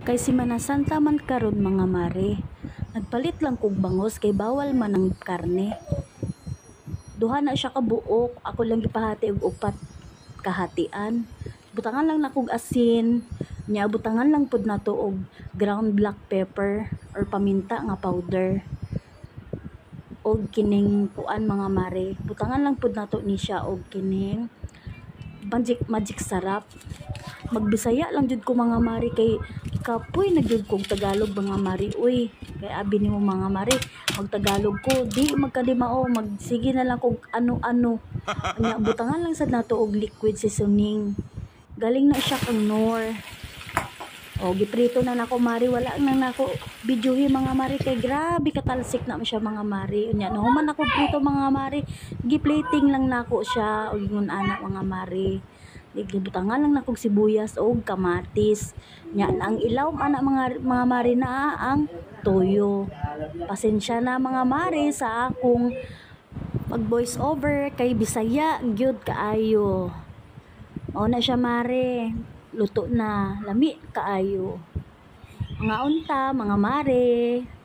Kay Semana Santa man karon mga mare. Nagpalit lang kog bangos kay bawal man ang karne. Duha na siya ka buok, ako lang gipahati og upat kahatian. Butangan lang na kog asin, nya butangan lang pud nato og ground black pepper or paminta nga powder. Og kining kuan mga mare, butangan lang pud nato ni siya og kining magic sarap. Magbisaya lang jud ko mga mari kay kapoy na jud kog Tagalog mga mari. Uy, kay abi nimo mga mari, magtagalog ko di magkalimao, magsige na lang kog ano-ano. Anya butangan lang sad nato og liquid seasoning. Galing na siya kang Nor. O giprito na nako mari, wala na nako videohi mga mari kay grabe katalsik na siya mga mari. Unya no man ako prito mga mari, giplating lang nako siya og ingon ana mga mari. Gibutangan lang nakog sibuyas o kamatis. Nya ang ilaw ana mga mari na ang toyo. Pasensya na mga mari sa akong pag voice over kay Bisaya gyud kaayo. Mao na siya mari. Luto na, lami kaayo. Mga unta, mga mare.